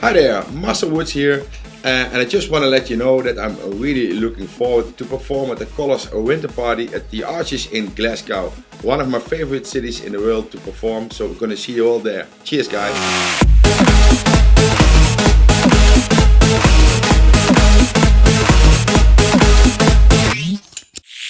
Hi there, Marcel Woods here, and I just want to let you know that I'm really looking forward to perform at the Colours WinterParty at the Arches in Glasgow. One of my favorite cities in the world to perform, so we're gonna see you all there. Cheers guys!